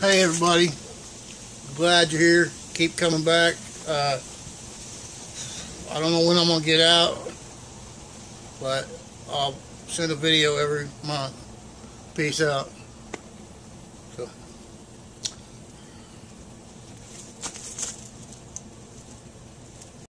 Hey everybody, glad you're here. Keep coming back. I don't know when I'm gonna get out, but I'll send a video every month. Peace out.